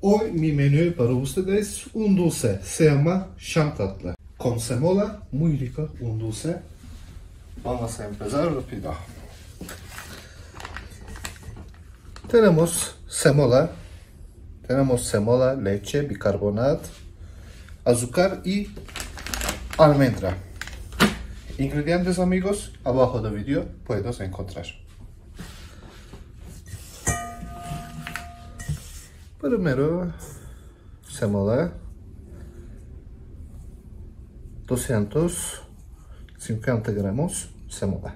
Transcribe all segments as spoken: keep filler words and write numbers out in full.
Hoy mi menú para ustedes un dulce, se llama şam tatlı. Con semola, muy rico, un dulce. Vamos a empezar rápido. Tenemos semola, tenemos semola, leche, bicarbonato, azúcar y almendra. Ingredientes, amigos, abajo del vídeo puedes encontrar. Primero, semola, doscientos cincuenta gramos semola.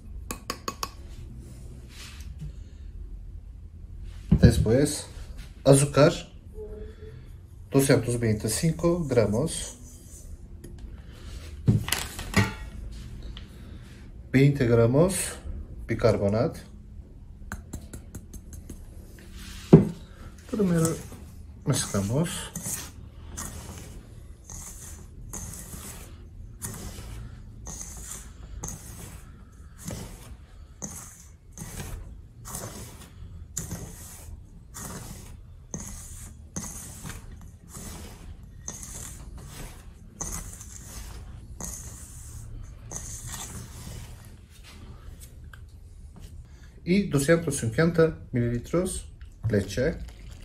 Después, azúcar, doscientos veinticinco gramos, veinte gramos bicarbonato. Primero mezclamos. Y doscientos cincuenta mililitros leche.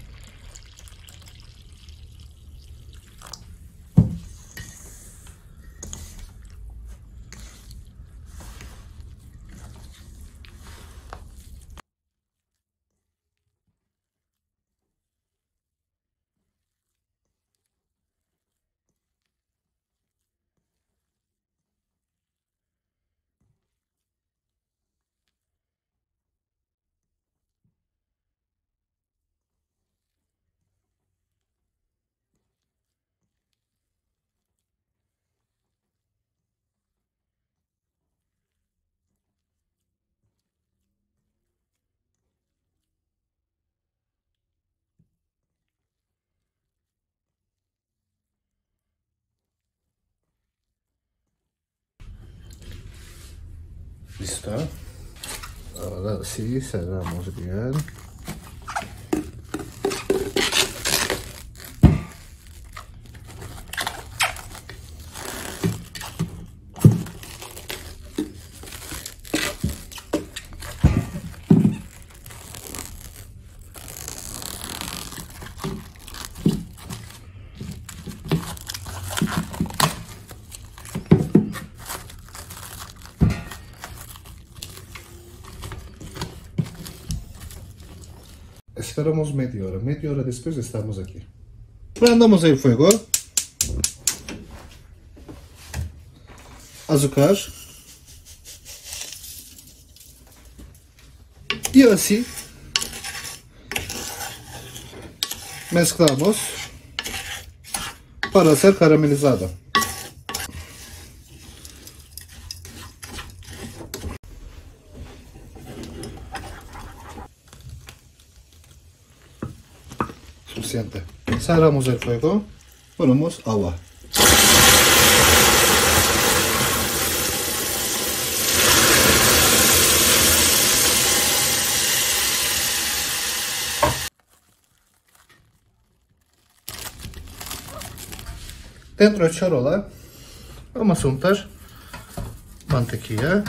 Listo. Ahora sí cerramos bien. Esperamos media hora, media hora después estamos aquí. Prendamos el fuego. Azúcar. Y así mezclamos para ser caramelizado. Suficiente. Cerramos el fuego, ponemos agua. Dentro de charola vamos a untar mantequilla.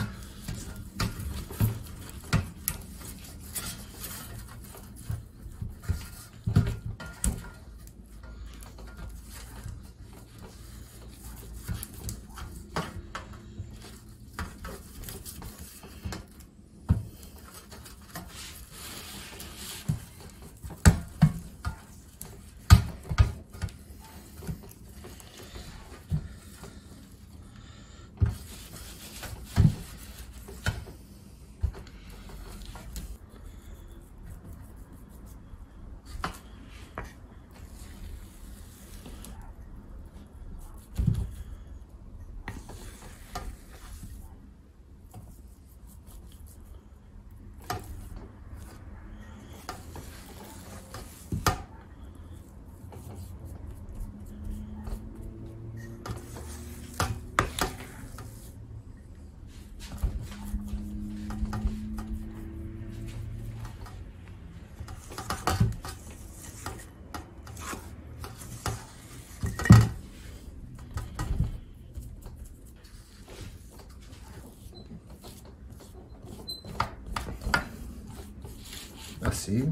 así.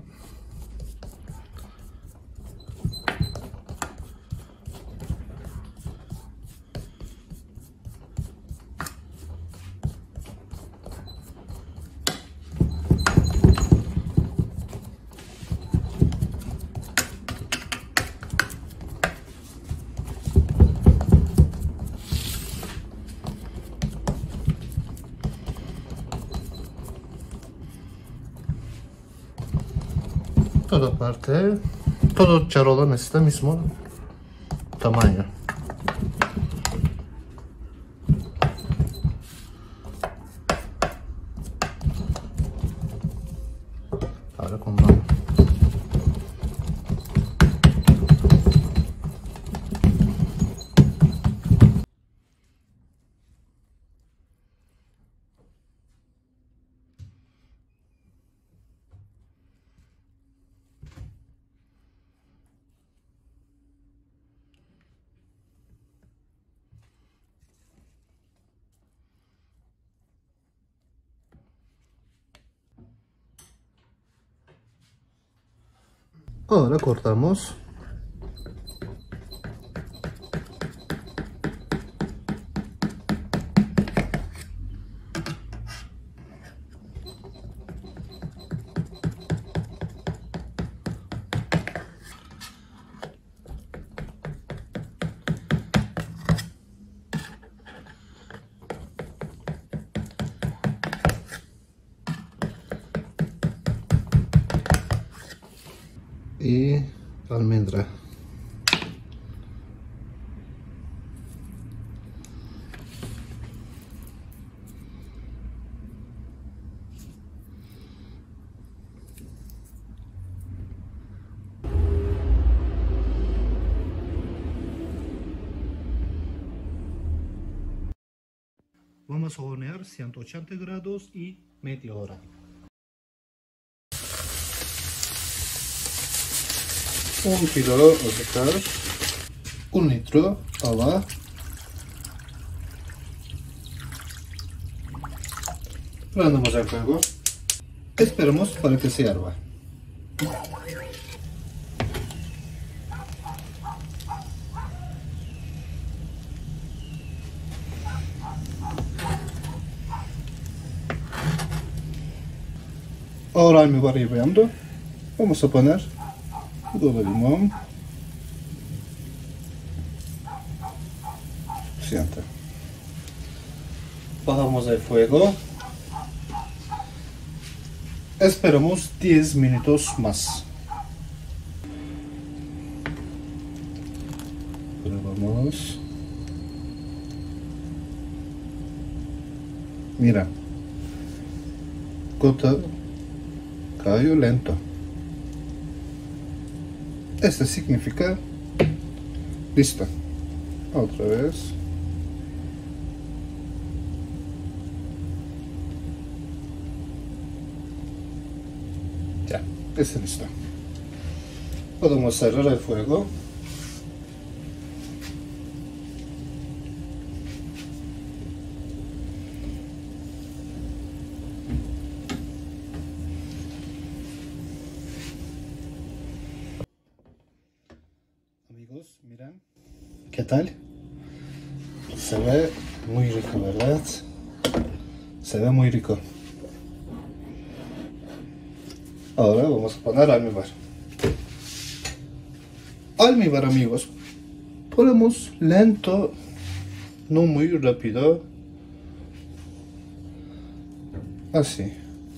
Toda parte, todo charola necesita mismo tamaño. Ahora con mano. Ahora cortamos. Y almendra. Vamos a hornear ciento ochenta grados y media hora. Un kilo azúcar, un litro agua, prendemos el fuego, esperamos para que se hierva. Ahora me va hirviendo, vamos a poner jugo de limón. Siente. Bajamos el fuego. Esperamos diez minutos más. Probamos. Mira. Gota cayó lento. Esto significa listo. Otra vez. Ya, está listo. Podemos cerrar el fuego. Amigos, miren, ¿qué tal? Se ve muy rico, ¿verdad? Se ve muy rico. Ahora vamos a poner almíbar. Almíbar, amigos, ponemos lento, no muy rápido. Así.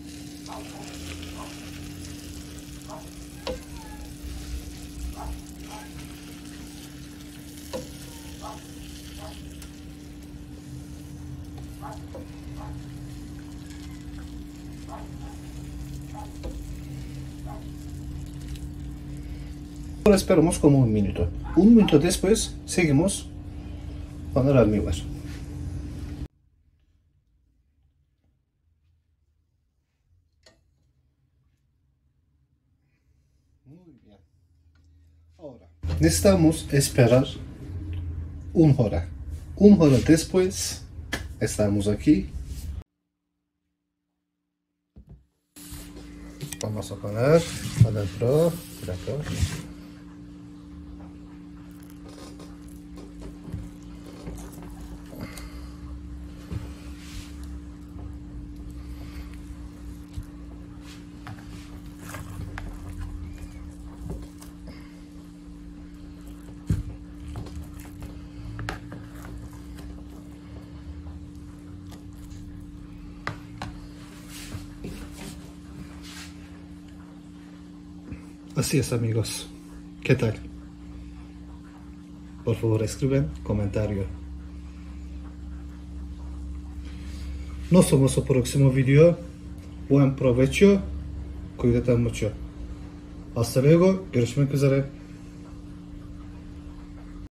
Ahora esperamos como un minuto. Un minuto después seguimos con el almíbar. Muy bien. Ahora necesitamos esperar una hora. Una hora después estamos aquí. vamos a poner adentro, dentro. Así es, amigos. ¿Qué tal? Por favor, escriben comentario. Nos vemos en el próximo video. Buen provecho. Cuídate mucho. Hasta luego. Görüşmek üzere.